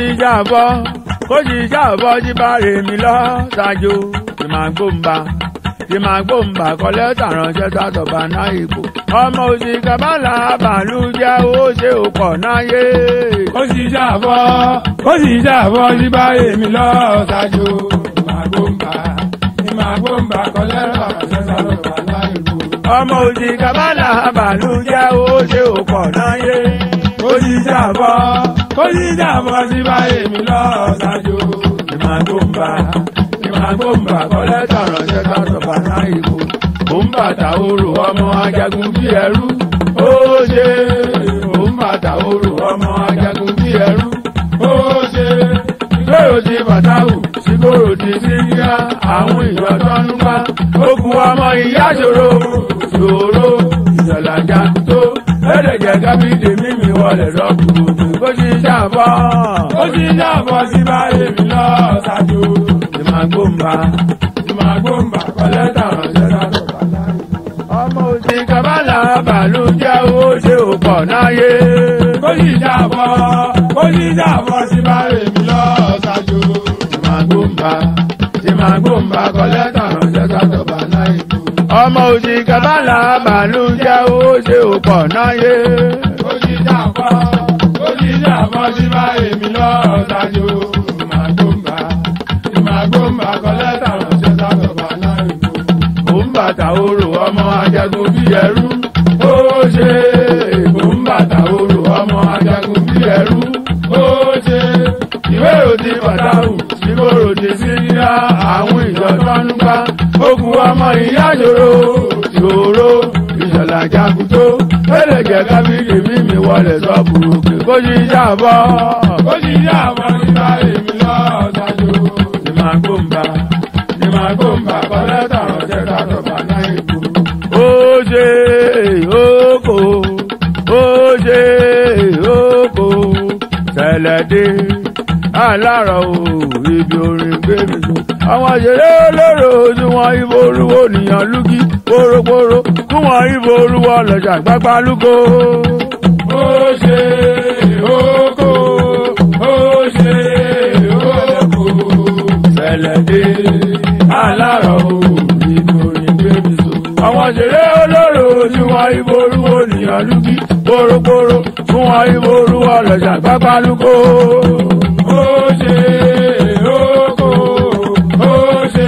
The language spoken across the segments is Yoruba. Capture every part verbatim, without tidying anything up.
jíjà bọ́ kó jíjà bọ́ jí bá rèmi lọ ṣáájú tí màá gbóǹba tí màá gbóǹba kọ́lẹ́tà ránṣẹ́ sátọ̀bà náà ipò ọmọ òsì kábàlà bàálù jẹ́ owó ṣe òpọ̀ náyé. kó jíjà bọ́ kó jíjà bọ́ jí bá rèmi lọ ṣáájú tí màá gbóǹba tí màá gbóǹba kọ́lẹ́tà ránṣẹ́ sátọ̀bà náà ipò ọmọ òsì kábàlà bàálù jẹ́ owó ṣe òpọ̀ náyé. kó jíjà bọ́ kó jíjà bọ́ jí bá rèmi lọ ṣáájú tí màá gbóǹba tí màá gbóǹba kọ́lẹ́tà ránṣẹ́ sátọ̀bà náà ipò òun bàtà orò ọmọ ajagun bí ẹrú ó ṣe òun bàtà orò ọmọ ajagun bí ẹrú ó ṣe ìgbèrò ti bàtàwù sígbòrò ti síríà àwọn ìjọ tọ́núpá ogun ọmọ ìyá ṣòro ṣòro ìjọ̀làjà tó ẹlẹ́jẹ̀ gábídé mímí wọlé lọ́kùnrin kó sì ṣàbọ̀ ó sì ṣàbọ̀ sí báyé mi lọ ṣáájú tí màá gbóǹba tí màá gbóǹba kọ́lẹ́tà ránṣẹ́ sátọ̀bà náà ọmọ òsì kábàlà bàálù jẹ́ owó ṣe òpọ̀ náyé. kó sì ṣàbọ̀ kó sì ṣàbọ̀ sí báyé mi lọ ṣáájú tí màá gbóǹba tí màá gbóǹba kọ́lẹ́tà ránṣẹ́ sátọ̀bà náà ipò ọmọ òsì kábàlà bàálù jẹ́ owó ṣe òpọ̀ náyé. kó sì ṣàbọ̀ kó sì ṣàbọ̀ sí báyé mi lọ ṣáájú tí màá gbóǹba tí màá gbóǹba kọ́lẹ́tà ránṣẹ́ sátọ̀bà náà ipò òun bàtà orò ọmọ ajagun bí ẹrú ó ṣe òun bàtà orò ọmọ ajagun bí ẹrú ó ṣe ìwé òdi bàtàwù sígbòrò ti síríà àwọn ìjọ tọ́núpá ogun ọmọ ìyá ṣòro ṣòro ìṣọ̀làjà tó ẹlẹ́jẹ̀ gábídé mímí wọlé sọ́bùrùkì kó sì ṣàbọ̀ kó sì ṣàbọ̀ nípa èmi lọ ṣáájú tí màá gbóǹba tí màá gbóǹba kọ́lẹ́tà ránṣẹ́ sátọ̀bà náà ipò ó ṣe òkò ó ṣe òkò tẹ̀lẹ̀dé alárọ̀ o ibi orin gbèmí so àwọn àṣẹlẹ olóró tí wọn ibo olúwo nìyàn lúgí poroporo tí wọn ibo olúwo lọjà gbágbá lúgó. ó ṣe òkò ó ṣe òkò tẹ̀lẹ̀dé alárọ̀ o ibi orin gbèmí so àwọn àṣẹlẹ olóró tí wọn ibo olúwo nìyàn lúgí poroporo tí wọn ibo olúwo lọjà gbágbá lúgó. ó ṣe òkò ó ṣe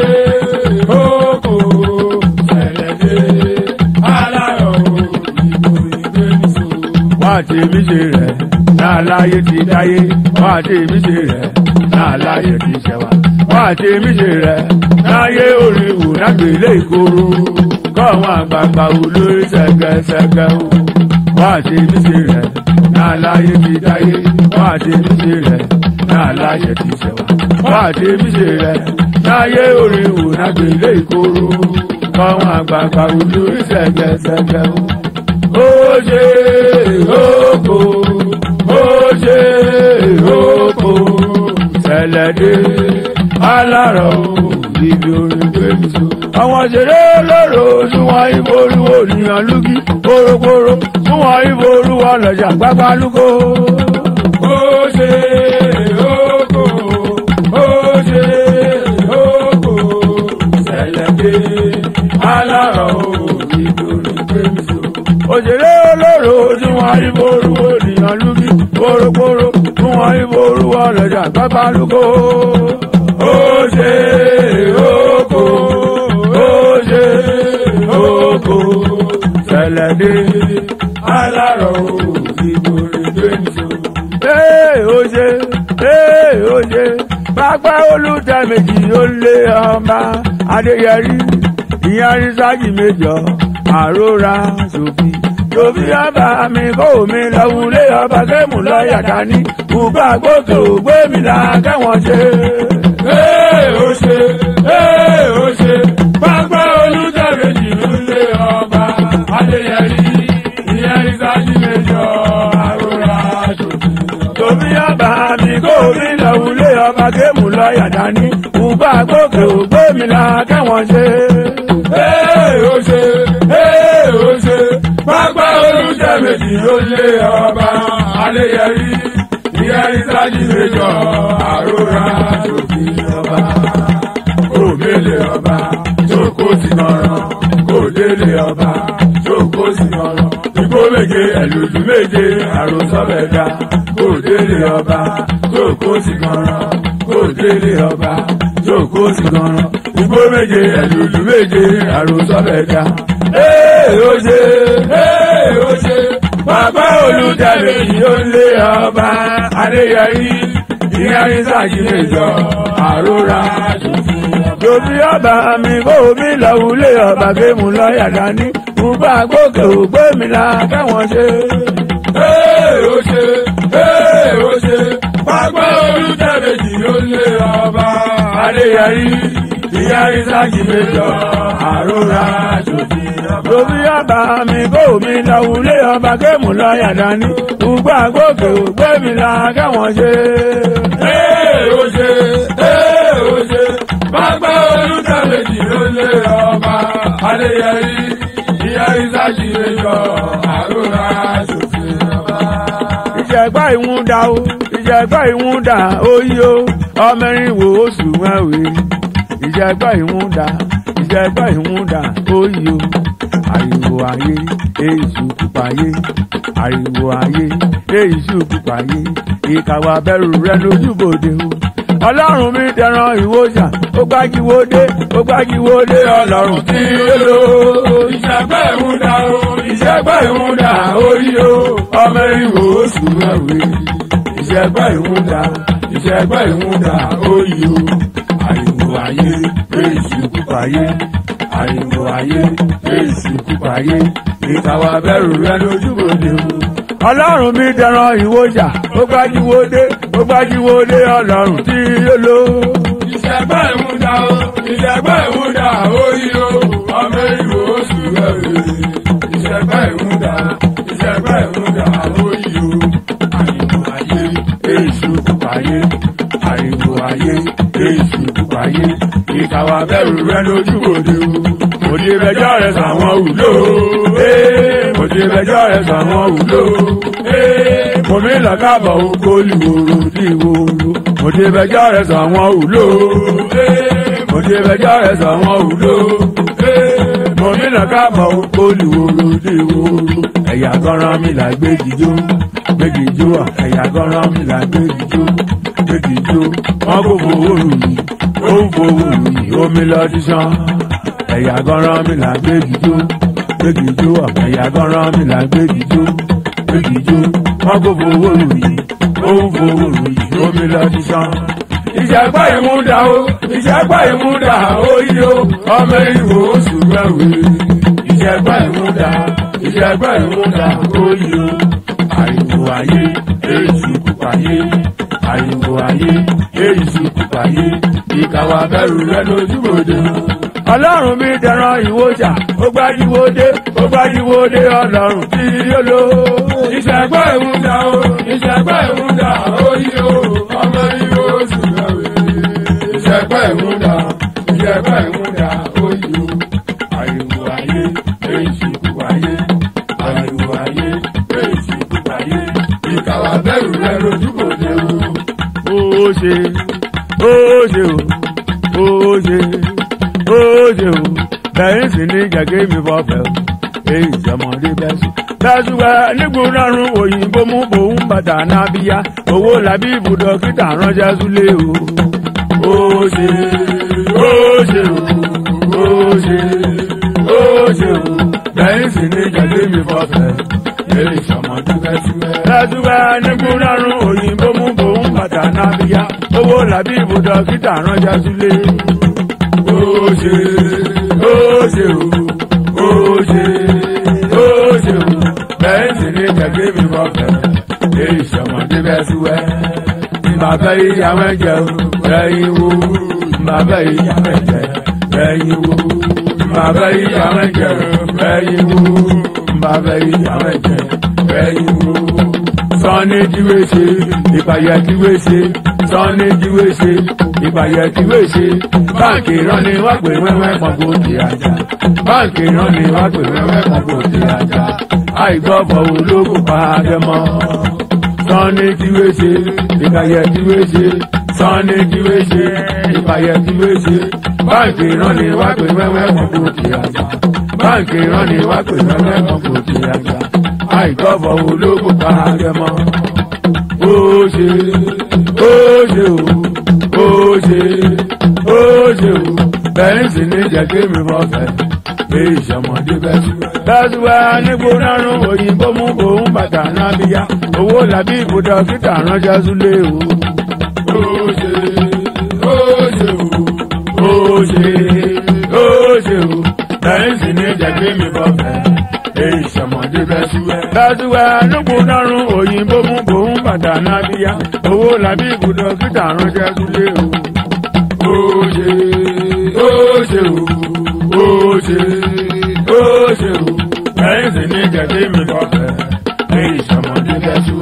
òkò tẹ̀lẹ̀dé alárọ̀ ìbò ìgbéniso. wá tèmi ṣe rẹ̀ náà láyé ti dáyé wá tèmi ṣe rẹ̀ náà láyé ti ṣẹ̀wá wá tèmi ṣe rẹ̀ láyé oríwò lágbèlé ìkoro kọ́wọn àgbààgbà wò lórí ṣẹ̀gẹ̀ṣẹ̀gẹ̀ o wá tèmi ṣe rẹ̀ náà láyé ti dáyé wá tèmi ṣe rẹ̀ náà láyé ti ṣẹ̀wá wá tèmi ṣe rẹ̀ láyé oríwò lágbèlé ìkoro kọ́wọn àgbààgbà wò lórí ṣẹ̀gẹ̀ṣẹ̀gẹ̀ o. ó ṣe òkò ó ṣe òkò tẹ̀lẹ̀dé alárọ̀ ibi orin gbèmí so àwọn ṣeré olóró tí wọn ibo olúwo nìyàn lúgí poroporo tí wọn ibo olúwo lọjà gbágbá lúgó. ó ṣe òkò ó ṣe òkò tẹ̀lẹ̀dé alárọ̀ ibi orin gbèmí so òṣèré olóró tí wọn ibo olúwo nìyàn lúgí poroporo tí wọn ibo olúwo lọjà gbágbá lúgó. ó ṣe òkò ó ṣe òkò tẹ̀lẹ̀dé alárọ̀ ìbò ìgbéniso. ee ó ṣe ee ó ṣe pápá olùtẹ̀méjì ó lé ọba adéyẹrí ìyẹn arísájì méjọ àrórà sòfì sòfì ọba mi kó mi lọ́wọ́lé ọba kémù lọ́ọ̀yà dání bùbá gbòkè ògbé mi là kẹ́wọ̀n ṣe. ee ó ṣe ee ó ṣe pápá olùtẹ̀méjì ó lé ọba adéyẹrí ìyẹn arísájì méjọ àrórà sòfì. sòfì ọba mi kó mi lọ́wọ́lé ọba kémù lọ́ọ̀yà dání bùbá gbòkè ògbé mi là kẹ́wọ̀n ṣe. ee ó ṣe ee ó ṣe pápá olùtẹ̀méjì ó lé ọba adéyẹrí ìyẹn arísájì méjọ ọba jókòó sí ọ̀rọ̀ igbó méje ẹ̀lùlù méje àròsọ bẹ̀dá kò délé ọba jókòó sí ọ̀rọ̀ kò délé ọba jókòó sí ọ̀rọ̀ igbó méje ẹ̀lùlù méje àròsọ bẹ̀dá. ee ó ṣe ee ó ṣe bàbá olùdarí yóò lé ọba adéyẹrí ìyá ìsàkí méjọ àrórà tòbí ọba mi bó mi lọ wúlé ọba kémù lọ́ọ̀yà dání bùbá gbòkè ògbé mi la káwọn ṣe. ee ó ṣe ee ó ṣe bàbá olùdarí yóò lé ọba adéyẹrí ìyá ìsàkí méjọ àrórà tòbí ọba mi bó mi lọ wúlé ọba kémù lọ́ọ̀yà dání bùbá gbòkè ògbé mi la káwọn ṣe. ee ó ṣe ee ó ṣe bàbá olùdarí ló lé ọba adéyẹrí ìyá ìsájì lẹ́jọ́ àrórà ṣòfin ọba. ìjẹ̀gbá ìwúndà o ìjẹ̀gbá ìwúndà oyí o ọmọrin wo oṣù mẹ́wèé ìjẹ̀gbá ìwúndà ìjẹ̀gbá ìwúndà oyí o ariwo ayé èyíṣu kúpayé ariwo ayé èyíṣu kúpayé ìkàwé abẹ́rù rẹ lójúbòde o ọlọ́run mi dẹran ìwòsàn ó gbágiwódé ó gbágiwódé ọlọ́run tí ó lò ìṣẹ́gbẹ́ ìmúdà o ìṣẹ́gbẹ́ ìmúdà orí o ọmọ ìwò oṣù mẹ́wèé ìṣẹ́gbẹ́ ìmúdà ìṣẹ́gbẹ́ ìmúdà orí o ariwo ayé èyíṣu kúpayé ariwo ayé èyíṣu kúpayé ìkàwé abẹ́rù rẹ lójúbòde o ọlọ́run mi dẹran ìwòsàn ó gbágiwódé ó gbágiwódé ọlọ́run tí ó lò. ìṣẹ́gbẹ́ ìmúdà o ìṣẹ́gbẹ́ ìmúdà orí o ọmọ ìlú oṣù rẹ̀ ìṣẹ́gbẹ́ ìmúdà ìṣẹ́gbẹ́ ìmúdà orí o ariwo ayé èyíṣu kúpayé ariwo ayé èyíṣu kúpayé ìkàwé abẹ́rù rẹ lójúbòde o. òde bẹjọ́ rẹ̀ sàwọn wùlò òde bẹjọ́ rẹ̀ sàwọn wùlò omi làkàbọ̀ okòólì wòrò ní ìwòrò òde bẹjọ́ rẹ̀ sàwọn wùlò òde bẹjọ́ rẹ̀ sàwọn wùlò omi làkàbọ̀ okòólì wòrò ní ìwòrò ẹ̀yà gọ́ràn mi là gbégijó gbégijó ẹ̀yà gọ́ràn mi là gbégijó gbégijó wọn kò fowó rù yìí ó ń fowó rù yìí omi lọ ti sàn ẹ̀yà gọ́ràn mi là gbégijó gbégijó ẹ̀yà gọ́ràn mi là gbégijó gbégijó wọn kò fowó rù yìí ó ń fowó rù yìí omi lọ ti sàn. ìṣẹ́gbà ìmúdà o ìṣẹ́gbà ìmúdà oyí o ọmọ ìwò oṣù mẹ́wèé ìṣẹ́gbà ìmúdà ìṣẹ́gbà ìmúdà oyí o ariwo ayé èyíṣu kúpayé ariwo ayé èyíṣu kúpayé ìkàwé abẹ́rù rẹ lójúbòde ọlọ́run mi dẹran ìwòsà ó gbájúwòdé ó gbájúwòdé ọlọ́run tí ó lò. ìṣẹ́gbẹ́ ìmúdà o ìṣẹ́gbẹ́ ìmúdà oyí o ọmọ ìlú oṣù mẹ́wèé ìṣẹ́gbẹ́ ìmúdà ìṣẹ́gbẹ́ ìmúdà oyí o ariwo ayé èyíṣu kúpayé ariwo ayé èyíṣu kúpayé ìkàwé abẹ́rù rẹ lójúbòde o. ó ṣe ó ṣe o ó ṣe ó ṣe o bẹ́ẹ̀ sì ní gẹ́gẹ́ mi fọ́fẹ́ o èyí ìjọmọdé bẹ́ẹ̀ sùn. bẹ́sùwẹ̀ nígbòrárùn òyìnbó mú bòun bàtà nábíyá owó làbí ibùdó kíta ránṣẹ́ súlé o. ó ṣe ó ṣe o ó ṣe ó ṣe o bẹ́ẹ̀ sì ní gẹ́gẹ́ mi fọ́fẹ́ èyí ìjọmọdé bẹ́sùwẹ̀. bẹ́sùwẹ̀ nígbòrárùn òyìnbó mú bòun bàtà nábíyá owó làbí ibùdó kíta ránṣẹ́ súlé o. ó ṣe ó ṣe o ó ṣe ó ṣe o bẹ́ẹ̀ sì ní gẹ́gẹ́ mi bọ́ fẹ́ èyí ìṣọmọdé bẹ́ẹ̀ sí wẹ́. bàbá ìyàwó ẹ̀jẹ̀ o ẹ̀yin wo bàbá ìyàwó ẹ̀jẹ̀ ẹ̀yin wo bàbá ìyàwó ẹ̀jẹ̀ ẹ̀yin wo bàbá ìyàwó ẹ̀jẹ̀ ẹ̀yin wo. sọ́ni jíwé ṣe ìpàyẹ̀ jíwé ṣe sọ́ni jíwé ṣe ìpàyẹ̀ jíwé ṣe báńkì rán ni wá pè wẹ́wẹ́ kan kò di àjà báńkì rán ni wá pè wẹ́wẹ́ kan kò di àjà àìgbọ́fọ̀ ológun pa agẹmọ. sọ́ni jíwé ṣe ìpàyẹ̀ jíwé ṣe sọ́ni jíwé ṣe ìpàyẹ̀ jíwé ṣe báńkì rán ni wá pè wẹ́wẹ́ kan kò di àjà báńkì rán ni wá pè lọ́lẹ́mọ̀ kò ti àgbà àìkọ́bọ̀ ológun pa agẹmọ. ó ṣe ó ṣe o ó ṣe ó ṣe o bẹ́ẹ̀ sì ní jẹ́ kí mi mọ̀ fẹ́ pé ìṣọmọdé bẹ́ẹ̀ sí. lọ́sùwà nígbó nárún òyìnbó mú òun bàtà náà bíyá owó làbí ibùdó kíta ránṣẹ́ súlé o. ó ṣe ó ṣe o ó ṣe ó ṣe o bẹ́ẹ̀ sì ní jẹ́ kí mi mọ̀ fẹ́ pé ìṣọmọdé bẹ́ẹ̀ sí. lọ́sùwà nígbó nárún òyìnbó mú òun bàtà náà bíyá owó làbí ibùdó kíta ránṣẹ́ súlé o. ó ṣe ó ṣe o ó ṣe ó ṣe o bẹ́ẹ̀ sì ní jẹ́ kí mi mọ̀ fẹ́ pé ìṣọmọdé bẹ́ẹ̀ sí.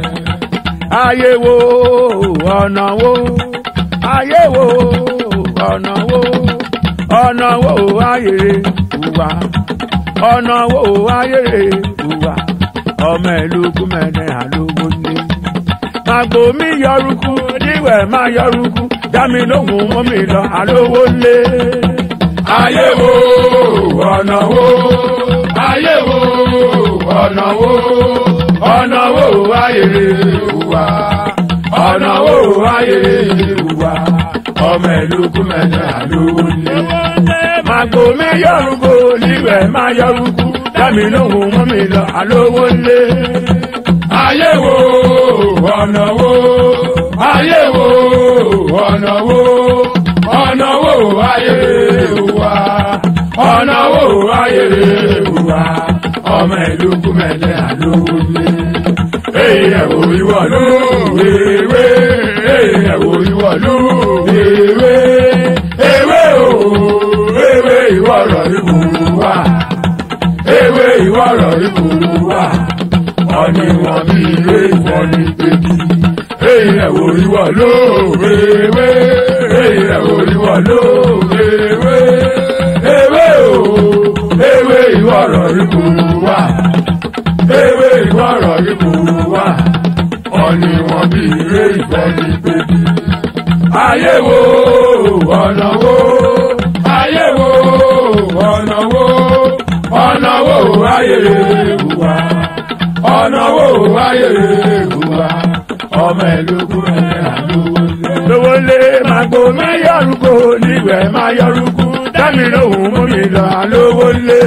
ayé wo ọ̀nà wo ayé wo ọ̀nà wo ọ̀nà wo ayére wùwà ọ̀nà wo ayére wùwà ọmọ ìlú kúmẹ̀ẹ́dẹ́ àlówó ní. màgbò mi yọrùkú níwẹ̀ má yọrùkú dámi lóhùn mọ́ mi lọ àlówó lé. ayé wo ọ̀nà wo ayé wo ọ̀nà wo ọ̀nà wo ayére wùwà ọ̀nà wo ayére wùwà ọmọ ìlú kúmẹ̀ẹ́dẹ́ àlówó lé. màgbò mi yọrùkú níwẹ̀ má yọrùkú dámi lóhùn mọ́ mi lọ àlówó lé. ayé wo ọ̀nà wo ayé wo ọ̀nà wo ọ̀nà wo ayére wùwà ọ̀nà wo ayére wùwà ọmọ ìlú kúmẹ̀ẹ́dẹ́ àlówó lé. èyí ẹ̀wò ìwọ̀ ló ewé èyí ẹ̀wò ìwọ̀ ló ewé ewé o ewé ìwọ̀rọ̀ ìbùrù wà ewé ìwọ̀rọ̀ ìbùrù wà ọ̀nì wọn bí ilé ìfọ̀nì pẹ̀lú. èyí ẹ̀wò ìwọ̀ ló ewé èyí ẹ̀wò ìwọ̀ ló ewé ewé o ewé ìwọ̀rọ̀ ìbùrù wà ewé ìwọ̀rọ̀ ìbùrù wà ọ̀nì wọn bí ilé ìfọ̀nì pẹ̀lú. ayé wo ọ̀nà wo ayé wo ọ̀nà wo ọ̀nà wo ayére wùwà ọ̀nà wo ayére wùwà ọmọ ìlú kúmẹ̀ẹ́dẹ́ àlówó lé. lówó lé màgbò má yọrùkú níwẹ̀ má yọrùkú dámi lóhùn mú mi lọ àlówó lé.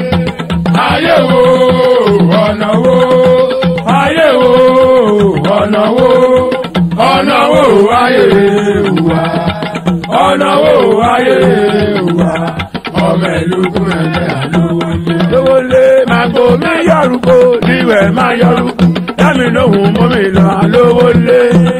ayé wo ọ̀nà wo ayé wo ọ̀nà wo ọ̀nà wo ayére wùwà ọ̀nà wo ayére wùwà ọmọ ìlú kúmẹ̀ẹ́dẹ́ àlówó lé. lówó lé màgbò má yọrùkú níwẹ̀ má yọrùkú dámi lóhùn mú mi lọ àlówó lé.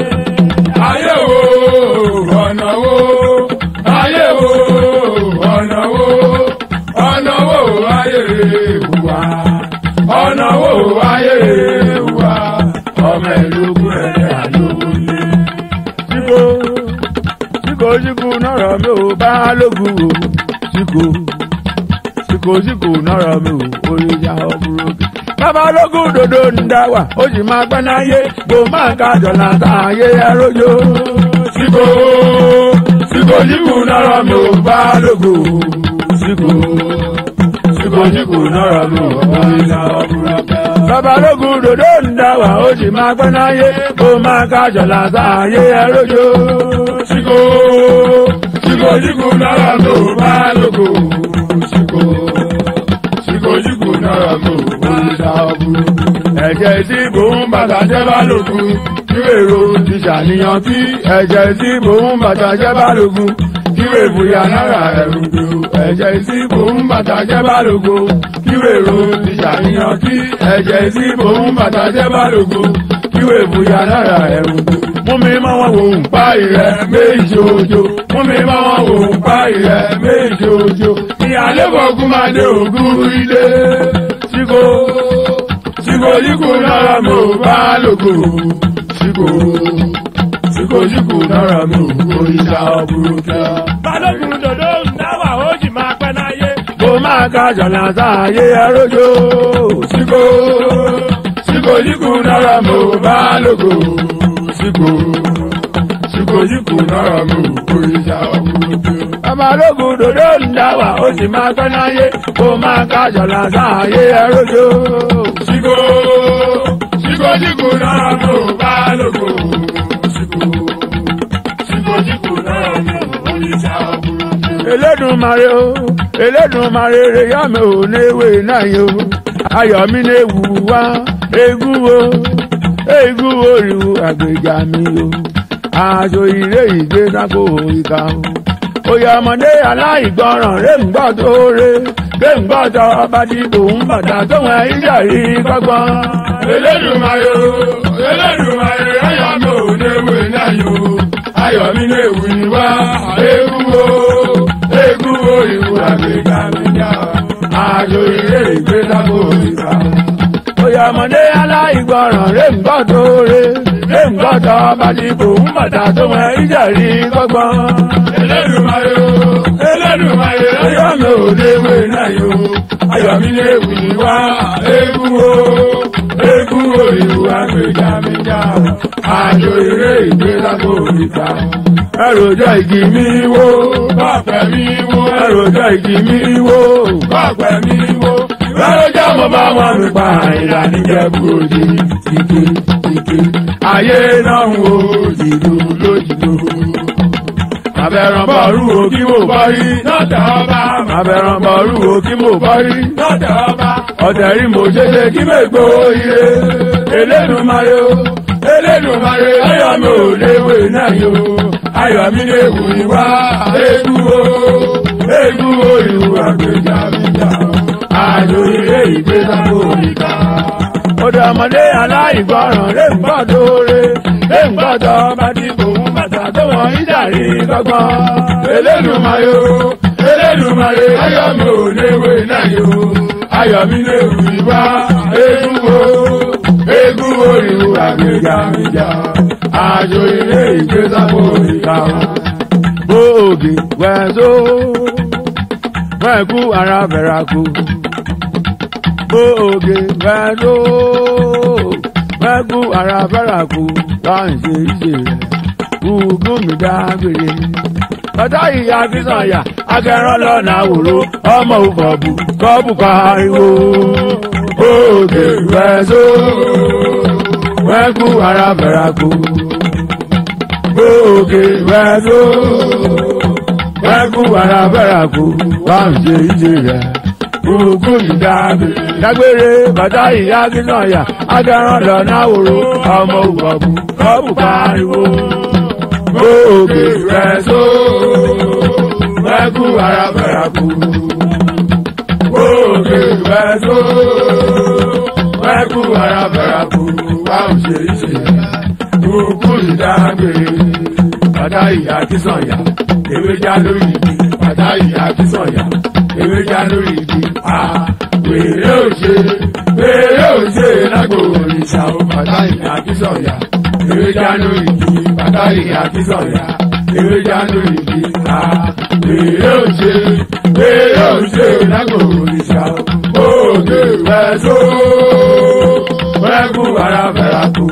ayé wo ọ̀nà wo ayé wo ọ̀nà wo ọ̀nà wo ayére wùwà ọ̀nà wo ayére wùwà ọmọ ìlú kúmẹ̀ẹ́dẹ́ àlówó lé. síkò síkò síkò nọ̀rọ̀ mi ò bá lógun o síkò síkò síkò nọ̀rọ̀ mi ò orí ìjà ọ̀bùrọ̀ kí. babalógun dòdò ń dá wà ó sì máa gbẹ́ náyé kò máa ká jọ̀lá táyé ẹrójó. síkò síkò síkò nọ̀rọ̀ mi ò bá lógun síkò síkò síkò nọ̀rọ̀ mi ò orí ìjà ọ̀bùrọ̀ kí. babalógun dòdò ń dá wà ó sì máa gbẹ́ náyé kò máa ká jọ̀lá táyé ẹrójó. síkò síkò síkò nọ̀rọ̀ mi ò bá lógun síkò síkò síkò nọ̀rọ̀ mi ò orí ìjà ọ̀bùrọ̀ kí. ẹ̀jẹ̀ tí bòun bàtà jẹ́ bá lógun kíwèrò ti ṣàníyàn kí ẹ̀jẹ̀ tí bòun bàtà jẹ́ bá lógun kíwè bóyá náírà ẹ̀rù gbò. ẹ̀jẹ̀ tí bòun bàtà jẹ́ bá lógun kíwèrò ti ṣàníyàn kí ẹ̀jẹ̀ tí bòun bàtà jẹ́ bá lógun kíwè bóyá náírà ẹ̀rù gbò. mú mi máa wọ́n wò ń pa ìrẹ́ méjì òjò mú mi máa wọ́n wò ń pa ìrẹ́ méjì òjò ìyàlẹ́ bọ̀gún máa dé ògún ilé. síkò síkò síkò náírà mi ò bá lógo síkò síkò síkò náírà mi ò orí ìjà ọ̀bùrọ̀ kí. balógun dòdò ń dáwà ó sì máa pẹ́ náyé kó máa ká jọ̀lá sáyé ẹrójó. síkò síkò síkò náírà mi ò bá lógo síkò síkò síkò náírà mi ò orí ìjà ọ̀bùrọ̀ kí. balógun dòdò ń dá wà ó sì máa pẹ́ náyé kó máa kájọ lásán ayé ẹrọ́jọ́. Ṣíkò ṣíkò ṣíkò náà ló balógun. Ṣíkò ṣíkò ṣíkò náà ló oníṣà òkúrò. Elédùmarè o Elédùmarè rẹ̀ yá mi ò ní ewé náà yó ayọ̀ mi ní ewu wá egún wo egún wo ìwú àgbèjà mi o aṣọ ìrè ìgbé sáko ìka o oyè ọmọdé aláìgbọràn rẹ̀ ń gbọ́ tó rẹ̀ rẹ̀ ń gbọ́ tó ọba dìbò ń bàtà tó wọn ìjà yìí kọ́gbọ́n. Elédùmarè o Elédùmarè ayọ̀ mi ò ní ewé náà yó ayọ̀ mi ní ewu wá egún wo egún wo ìwú àgbèjà mi já aṣọ ìrè ìgbé sáko ìka o oyè ọmọdé aláìgbọràn rẹ̀ ń gbọ́ tó rẹ̀ rẹ̀ ń gbọ́ tó ọba dìbò ń bàtà tó wọn ìjà yìí kọ́gbọ́n. Elédùmarè o Elédùmarè ayọ̀ mi ò ní ewé náà yó ayọ̀ mi ní ewu wá egún wo egún wo ìwú àgbèjà mi já àjò ìrè ìgbé sáko ìka ẹrọjọ igi mi wó bọ́pẹ̀ mi wó ẹrọjọ igi mi wó bọ́pẹ̀ mi wó lọ́jọ́ mo bá wọn mi pa ìlànà ìjẹ́bú òde ike ike ayé náà ń wo ìlú lójúlò. Abẹ́ràn bọ̀rú wo kí mo bọ́ rí lọ́tẹ̀ ọba abẹ́ràn bọ̀rú wo kí mo bọ́ rí lọ́tẹ̀ ọba ọ̀tẹ̀ rí mo ṣe ṣe kí mo gbowó ire Elédùmarè o Elédùmarè ayọ̀ mi ò léwé náà yó ayọ̀ mi léwu ìwá egún wo egún wo ìwú àgbèjà mi jà àjò ilé ìgbé sáko ìka. Odò ọmọdé aláìgbọràn lè ń gbọ́ dóore lè ń gbọ́ tọ́ bá ti bò ń bàtà tó wọ́n ìdàrí gbọ́gbọ́n. Elédùmarè o Elédùmarè ayọ̀ mi ò léwé náà yó ayọ̀ mi léwu ìwá egún wo egún wo ìwú àgbèjà mi jà àjò ilé ìgbé sáko ìka. Bóògì wẹ̀ẹ́só wẹ̀ẹ́kú ara bẹ̀rẹ̀ kú. Bóògì wẹ̀ẹ́só wẹ̀ẹ́kú ara bẹ̀rẹ̀ kú wá ń ṣe ìṣe rẹ̀ gúgún mi dágbére. Bàtà ìyá Akínsànyà agẹran lọ́nà àwòrò ọmọ òfòbù kọ́bù pariwo. Bóògì wẹ̀ẹ́só wẹ̀ẹ́kú ara bẹ̀rẹ̀ kú. Bóògì wẹ̀ẹ́só wẹ́kú ara bẹ́rẹ̀ kú wá ń ṣe ìṣe rẹ̀ gbogbo ìdágbé dágbére bàtà ìyá Akínsànyà agẹran lọ́nà àwòrò ọmọ òfòbù kọ́bù pariwo. Bóògì wẹ̀ẹ́só wẹ́kú ara bẹ́rẹ̀ kú. Bóògì wẹ̀ẹ́só wẹ́kú ara bẹ́rẹ̀ kú wá ń ṣe ìṣe rẹ̀ gbogbo ìdágbé bàtà ìyá Akínsànyà ewé já lórí igi bàtà ìyá Akínsànyà ewé já lórí igi a wèrè òṣè wèrè òṣè lágbo òrìṣà ó bàtà ìyá Akínsànyà ewé já lórí igi bàtà ìyá Akínsànyà ewé já lórí igi a wèrè òṣè wèrè òṣè lágbo òrìṣà ó òde wẹ̀ẹ́só wẹ́kú ara bẹ̀rẹ̀ kú.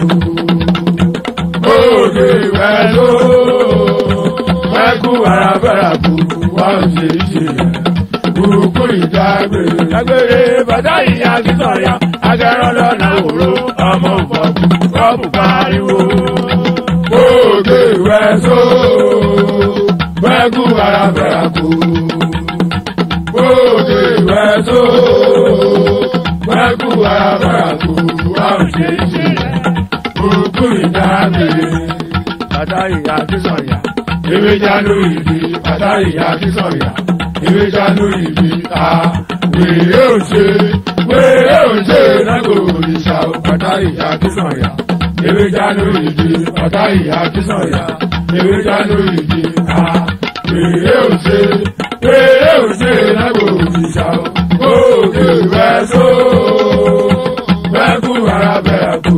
Òde wẹ̀ẹ́só wẹ́kú ara bẹ̀rẹ̀ kú wá ń ṣe ìṣe rẹ̀ kúrúkú ìdágbé. Dágbére bàtà ìyá Akínsànyà agẹran lọ́nà òró ọmọ òfòbù kọ́bù pariwo. Òde wẹ̀ẹ́só wẹ́kú ara bẹ̀rẹ̀ kú. Òde wẹ̀ẹ́só wẹ́kú ara bẹ̀rẹ̀ kú wá ń ṣe ìṣe rẹ̀ kúrúkú ìdágbé. Bàtà ìyá Akínsànyà ewé já lórí igi bàtà ìyá Akínsànyà ewé já lórí igi a wèrè òṣè wèrè òṣè lágbo òrìṣà ó bàtà ìyá Akínsànyà ewé já lórí igi bàtà ìyá Akínsànyà ewé já lórí igi a wèrè òṣè wèrè òṣè lágbo òrìṣà ó òde wẹ̀ẹ́só wẹ́kú ara bẹ̀rẹ̀ kú.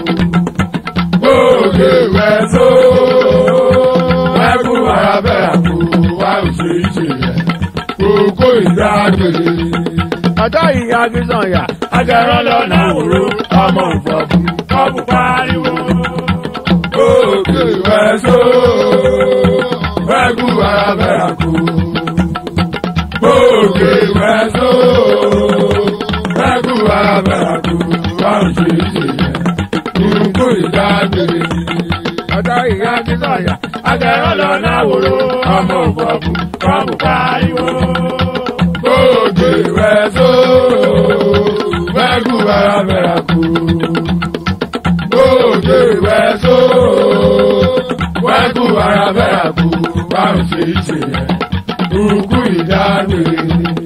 Òde wẹ̀ẹ́só wẹ́kú ara bẹ̀rẹ̀ kú wá ń ṣe ìṣe rẹ̀ kókó ìdágbé. Bàtà ìyá Akínsànyà agẹran lọ́nà àwòrò ọmọ òfòbù kọ́bù pariwo. Òde wẹ̀ẹ́só wẹ́kú ara bẹ̀rẹ̀ kú. rẹ̀ tó bẹ́ẹ̀kú abẹ́rẹ́kú báwọn ṣe ṣe yẹn kúrúkú ìdágbére. ọ̀tá ìyá ti sọ̀yà agẹ̀rọ̀ lọ náà wòrò ọmọ òbọ̀bù kọ́mù káríwó. Kóòdù rẹ̀ tó bẹ́ẹ̀kú abẹ́rẹ́kú. Kóòdù rẹ̀ tó bẹ́ẹ̀kú abẹ́rẹ́kú báwọn ṣe ṣe yẹn kúrúkú ìdágbére.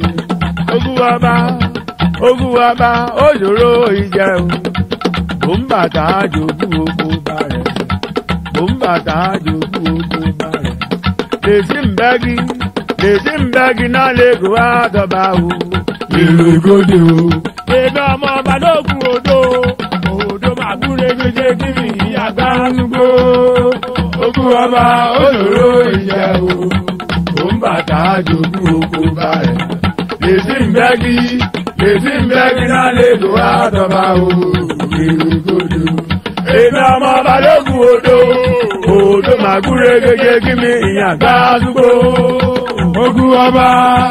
Ogun ọba ogun ọba òjòrò ìjẹun mò ń bàtà jòkú oko bá rẹ̀ mò ń bàtà jòkú oko bá rẹ̀ lèsì ń bẹ́gi lèsì ń bẹ́gi náà lè kó wá dọ̀bà o. Èrò ìgòdè o. Èmi ọmọ ọba lóògùn odò odò màgúre méje kí mi ìyàgbá Gbànúgbò ogun ọba òjòrò ìjẹun mò ń bàtà jòkú oko bá rẹ̀. Lèsì ń bẹ́gi lèsì ń bẹ́gi náà lè kó wá dọ̀bà o. Èrò ìgòdè o. èmi ọmọ ọba lóògùn odò odò màgúre méje kí mi ìyàgbá dúgbò. Ogun ọba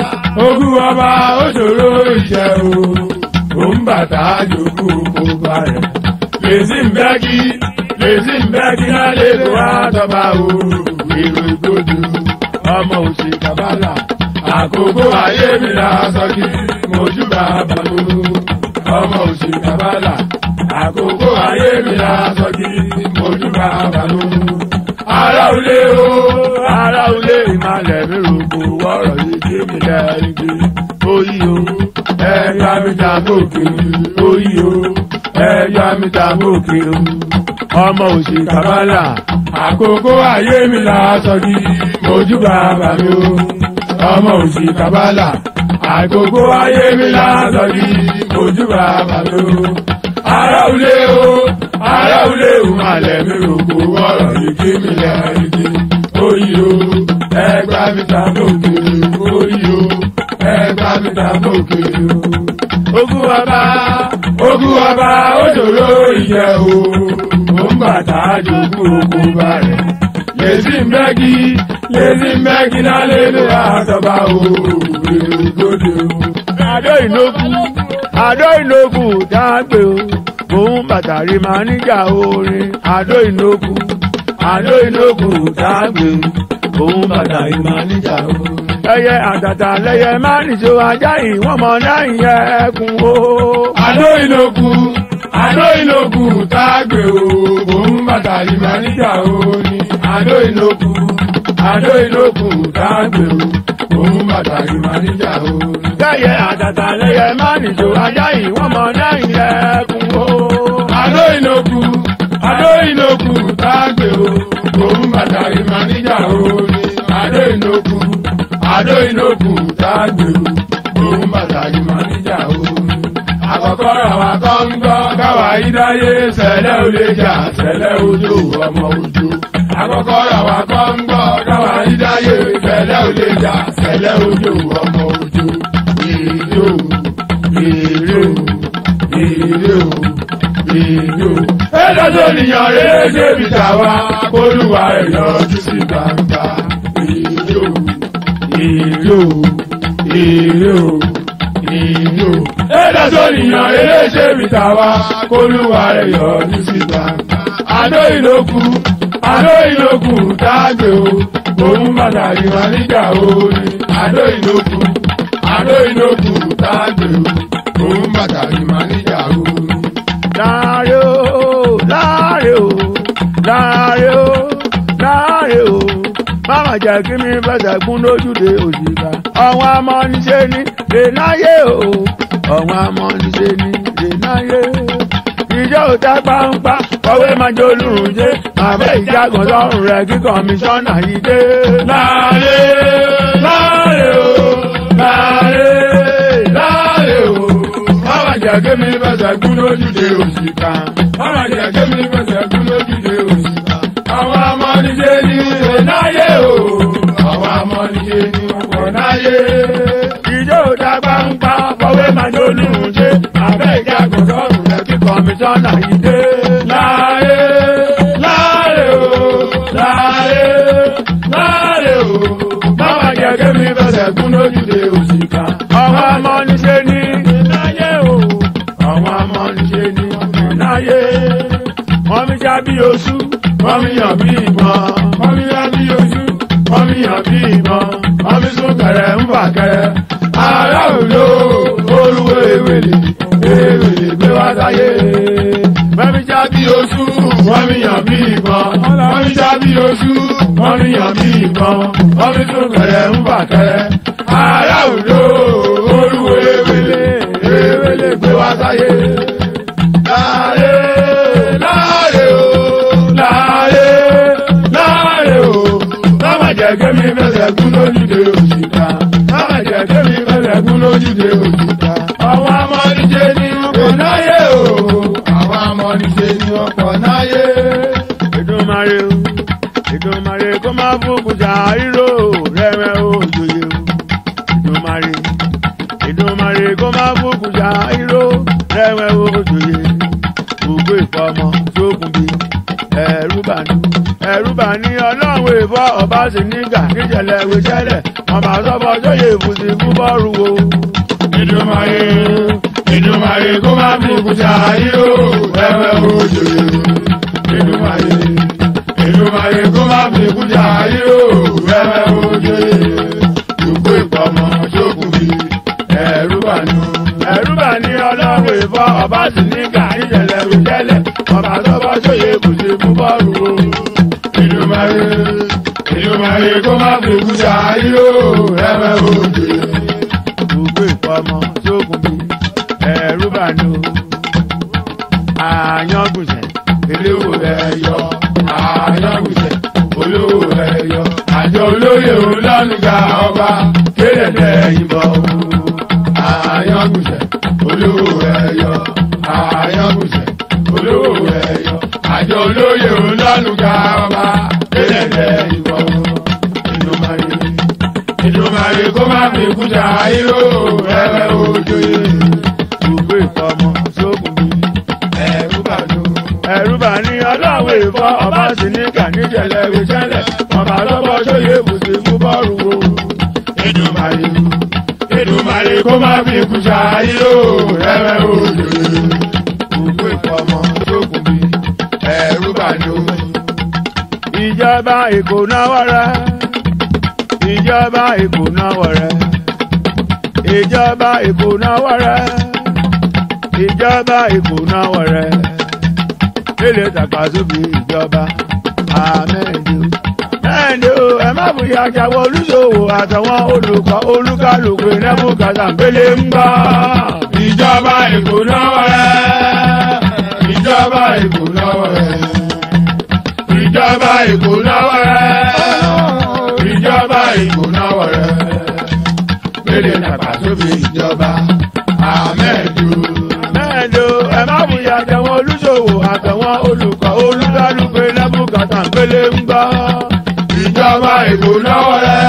ogun ọba òṣòro ìṣẹ́ o ò ń bàtà jòkú oko bá rẹ̀. Lèsì ń bẹ́gi lèsì ń bẹ́gi náà lè kó wá dọ̀bà o. Èrò ìgòdè o. ọmọ òsì kàbálà Àkókò ayé mi la sọ kí mojú bàbá mi. Ọmọ òsì kàbálà. Àkókò ayé mi la sọ kí mojú bàbá mi. Ará olé o. ara olè ìmàlẹ̀ mi rògbò wọ́rọ̀ yìí kí mi lẹ́yìnjú oyí o. Ẹ̀yà mi ta gòkè oyí o. Ẹ̀yà mi ta gòkè o. ọmọ òsì kàbálà Àkókò ayé mi la sọ kí mojú bàbá mi o. Ọmọ òsì kàbálà. Àkókò ayé mi la sọ kí mojú bàbá mi o. Ará olé o. Ará olé o. Màlẹ̀ mi rògbò wọ́rọ̀ yìí kí mi lẹ́yìnjú oyí o. Ẹgbà mi ta gòkè oyí o. Ẹgbà mi ta gòkè o. ogun ọba Ogun ọba òjòrò ìjẹ o, ó ń bàtà jòkú oko bá rẹ̀. Lèsì ń bẹ́gi, lèsì ń bẹ́gi náà lè lè àtọ́bà o, èrò ìgòdè o. àdó ìnókù àdó ìnókù dágbé o òun bàtàrí máa níjà orin àdó ìnókù àdó ìnókù dágbé o òun bàtàrí máa níjà orin. ẹyẹ àtàtà lẹyẹ máa nìṣó ajá ìwọ̀n mọ̀ náà yẹ ẹkùn o. Àdó ìnókù, àdó ìnókù tágbé o, òun bàtà ìmọ̀ níjà o ní. Àdó ìnókù, àdó ìnókù tágbé o, òun bàtà ìmọ̀ níjà o ní. lẹyẹ àtàtà lẹyẹ máa nìṣó ajá ìwọ̀n mọ̀ náà yẹ ẹkùn o. Àdó ìnókù, àdó ìnókù tágbé o, òun bàtà ìmọ̀ níjà o ní. Àdó ìnókù, àdó ìnókù tágbé o, òun bàtà ìmọ̀ níjà o ní. Àkọ́kọ́ rà wá kọ́ ń gbọ́ káwa ìdáyé sẹ̀lẹ̀ ò lè jà sẹ̀lẹ̀ ojú ọmọ ojú. Àkọ́kọ́ rà wá kọ́ ń gbọ́ káwa ìdáyé sẹ̀lẹ̀ ò lè jà sẹ̀lẹ̀ ojú ọmọ ojú. Ìjó ìró ìró ìró. Ẹ̀dá tó nìyàn rere ṣe bí tàwa kólúwa ẹ̀ yọjú sí gbangba. Ìjó ìró ìró ìró. Ẹ̀dá tó nìyàn rere ṣe bí tàwa kólúwa ẹ̀ yọjú sí gbangba. Àdó ìlókù àdó ìlókù dágbé o òun bàtà ìwà níjà o ní. Àdó ìlókù àdó ìlókù dágbé o òun bàtà ìwà níjà o ní. láàárẹ̀ o láàárẹ̀ o láàárẹ̀ o láàárẹ̀ o máma jẹ́ kí mi fẹsẹ̀ gún lójúde òṣìkà ọ̀wọ́n amọ́niṣe ní lẹ́náyé o ọ̀wọ́n amọ́niṣe ní lẹ́náyé ìjọ òtá pàǹpà kọ̀wé máa jẹ́ olùrùnjẹ́ àbẹ́ ìjágàn sọ́run rẹ̀ kí kọmíṣánná yìí dé. Láàárẹ̀ láàárẹ̀ o láàárẹ̀ láàárẹ̀ o máma jẹ́ kí mi fẹsẹ̀ gún lójúde òṣìkà máma jẹ́ kí mi fẹsẹ̀ gún lójúde òṣìkà. Àwọn amọ́niṣe ní lẹ́náyé o àwọn amọ́niṣe ní ọ̀pọ̀ náyé. ìjọ òtá pàǹpà kọ̀wé máa jẹ́ olùrùnjẹ́ àbẹ́ ìjágàn sọ́run rẹ̀ kí kọmíṣánná yìí dé. Láàárẹ̀ láàárẹ̀ o láàárẹ̀ láàárẹ̀ o máma jẹ́ kí mi fẹsẹ̀ gún lójúde òṣìkà ọmọ ọmọ yá bí oṣù wọ́n mi yàn bí ìbọn wọ́n mi yá bí oṣù wọ́n mi yàn bí ìbọn wọ́n mi sún kẹrẹ ń fà kẹrẹ ará òjò olúwo ewele ewele gbé wá sáyé wọ́n mi já bí oṣù wọ́n mi yàn bí ìbọn wọ́n mi já bí oṣù wọ́n mi yàn bí ìbọn wọ́n mi sún kẹrẹ ń fà kẹrẹ ará òjò olúwo ewele ewele gbé wá sáyé. Láyé láyé o láyé láyé o láma jẹ́ kémi fẹsẹ̀ kú lójúde òṣìkà láma jẹ́ kémi fẹsẹ̀ kú lójúde òṣìkà. Àwọn amọ̀nìṣe ni ọkọ̀ náyé o àwọn amọ̀nìṣe ni ọkọ̀ náyé. Èdùmàrè o Èdùmàrè kó má fòkùn ṣàìrò rẹ̀rẹ̀ òjòyè o Èdùmàrè Èdùmàrè kó má fòkùn ṣàìrò rẹ̀rẹ̀ òjòyè gbogbo ìfọmọ sókun bí ẹrú bá ní ẹrú bá ní ọlọ́run ìfọ ọba sì nígà níjẹ̀lẹ̀ ìwéṣẹ́lẹ̀ ọba sọ́bọ̀ sóyè ìfúsí fún bọ́ọ̀rù wo. Èdùmàrè Èdùmàrè kó má fi ìkúta yíyó ẹ̀wẹ̀ òjò Èdùmàrè Èdùmàrè kó má fi ìkúta yíyó ẹ̀wẹ̀ òjò gbogbo ìfọmọ sókun bí ẹrú bá ní ẹrú bá ní ọlọ́run ìfọ ọba sì nígà níjẹ̀lẹ̀ ìwéṣẹ́lẹ̀ ọba sọ́bọ̀ sóyè ìfúsí fún bọ́ọ̀rù wo. Èdùmàrè Èdùmàrè kó má fi ìkúta yíyó ẹ̀wẹ̀ òjò gbogbo ìfọmọ sókun bí ẹrú bá ní o. Àyàngùsẹ̀ olówó ẹyọ Àyàngùsẹ̀ olówó ẹyọ àjọ olóyè olánúgà ọba kéde ìbọn o. Àyàngùsẹ̀ olówó ẹyọ Àyàngùsẹ̀ olówó ẹyọ àjọ olóyè olánúgà ọba kéde ìbọn o. Èdùmàrè Èdùmàrè kó má fi kúta yíyó ẹ̀wẹ̀ òjò gbogbo ìfọmọ sókun bí ẹrú bá ní o. Ẹrú bá ní ọlọ́wọ́ ìfọ ọba sì ní kà níjẹ̀lẹ̀ ìwéṣẹ́lẹ̀ ọba lọ́bọ̀ sóyè ìbùsùn fún bọ́ọ̀rù wo. Èdùmàrè Èdùmàrè kó má fi kúta yíyó ẹ̀wẹ̀ òjò gbogbo ìfọmọ sókun bí ẹrú bá ní o. Ìjọba Èkó náwó rẹ̀ ìjọba Èkó náwó rẹ̀ ìjọba Èkó náwó rẹ̀ ìjọba Èkó náwó rẹ̀ lélẹ̀ tàkàsóbì ìjọba àmẹ́ẹ̀dì mẹ́ẹ̀dì o ẹ má bùyà jáwọ́ olùṣòwò àtàwọn olùkọ́ olúkálùkù ìrẹ́bù kàtàǹpélé ń bá. Ìjọba Èkó náwó rẹ̀ ìjọba Èkó náwó rẹ̀ ìjọba Èkó náwó rẹ̀ ìjọba Èkó náwó rẹ̀ lélẹ̀ tàkàsóbì ìjọba àmẹ́ẹ̀dì mẹ́ẹ̀dì ẹ má bùyà jáwọ́ olùṣòwò àtàwọn olùkọ́ olúkálùkù ìrẹ́bù kàtàǹpélé ń bá. Ìjọba Èkó náwó rẹ̀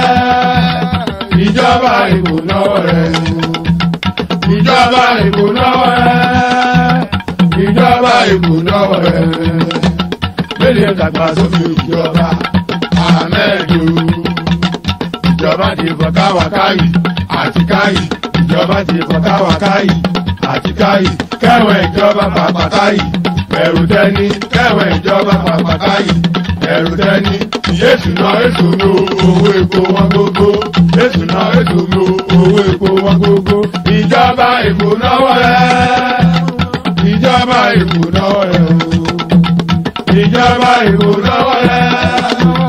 ìjọba Èkó náwó rẹ̀ ìjọba Èkó náwó rẹ̀ ìjọba Èkó náwó rẹ̀ lélẹ̀ tàkàsóbì ìjọba àmẹ́ẹ̀dì ìjọba ti fọ káwa káyì àti káyì ìjọba ti fọ káwa káyì àti káyì kẹwọn ìjọba pàpà káyì ẹrù tẹni kẹwọn ìjọba pàpà káyì ẹrù tẹni Jésù náà èso mi owó epo wọn gbogbo Jésù náà èso mi owó epo wọn gbogbo. Ìjọba Èkó náwó rẹ̀ ìjọba Èkó náwó rẹ̀ ìjọba Èkó náwó rẹ̀.